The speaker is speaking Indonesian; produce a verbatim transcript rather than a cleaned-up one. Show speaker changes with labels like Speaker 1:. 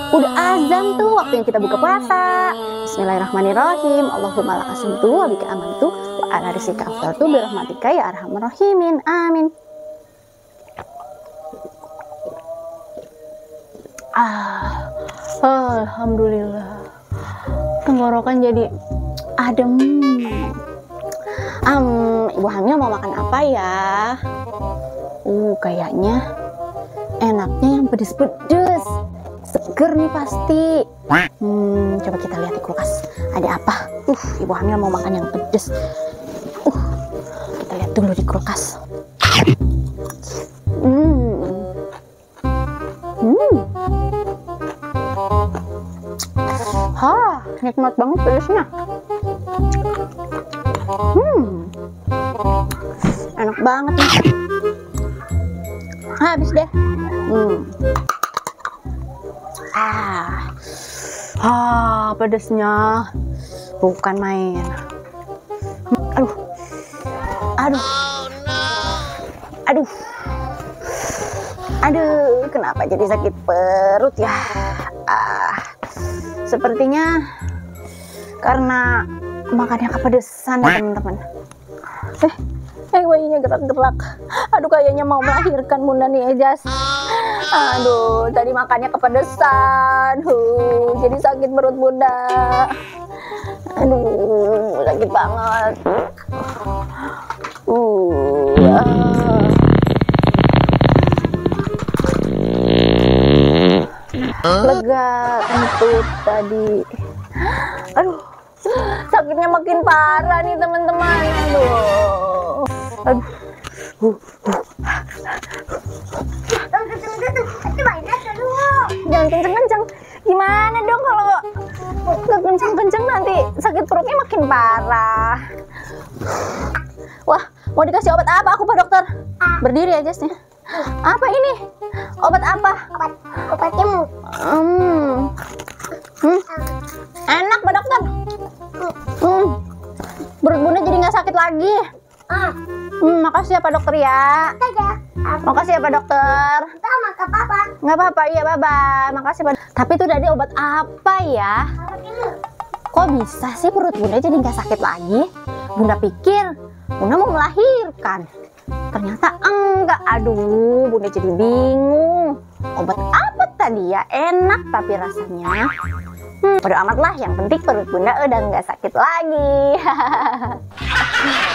Speaker 1: Udah azan tuh waktunya kita buka puasa. Bismillahirrahmanirrahim. Allahumma lakasumtu wa bika amantu wa ala rizqika afdaltu bi rahmatika ya arhamar rahimin. Amin. Ah, alhamdulillah. Tenggorokan jadi adem. Um, Ibu hamil mau makan apa ya? Uh, kayaknya enaknya yang pedes-pedes. Seger nih pasti. Hmm, coba kita lihat di kulkas. Ada apa? Uh, ibu hamil mau makan yang pedes. Uh, kita lihat dulu di kulkas. Hmm. Hmm. Hah, nikmat banget pedesnya. Hmm. Enak banget nih. Ah, habis deh. Hmm. Ah, ah, pedesnya bukan main. Aduh, aduh, aduh, aduh, kenapa jadi sakit perut ya? Ah, sepertinya karena makannya kepedesan ya teman-teman. Eh, eh, bayinya gerak-gerak. Aduh, kayaknya mau melahirkan Bunda nih Ejas. Aduh, tadi makannya kepedesan, huh, jadi sakit perut Bunda. Aduh, sakit banget. Uh, ah. Lega kentut tadi. Aduh, sakitnya makin parah nih teman-teman. Aduh, aduh. Uh, uh. Jangan kenceng-kenceng. Gimana dong kalau nggak kenceng-kenceng nanti sakit perutnya makin parah. Wah, mau dikasih obat apa aku Pak Dokter? Berdiri aja sih. Apa ini? Obat apa?
Speaker 2: Obat obat nyamuk.
Speaker 1: Hmm. Hmm. Enak Pak Dokter. Hmm. Perut Bunda jadi nggak sakit lagi. Hmm, makasih ya Pak Dokter ya. Makasih ya Pak Dokter.
Speaker 2: Nggak apa-apa.
Speaker 1: Nggak apa-apa, iya bye-bye. Makasih Pak. Tapi itu tadi obat apa ya? Kok bisa sih perut Bunda jadi nggak sakit lagi? Bunda pikir Bunda mau melahirkan. Ternyata enggak. Aduh, Bunda jadi bingung. Obat apa tadi ya? Enak tapi rasanya. Hmm, bodo amat lah. Yang penting perut Bunda udah nggak sakit lagi.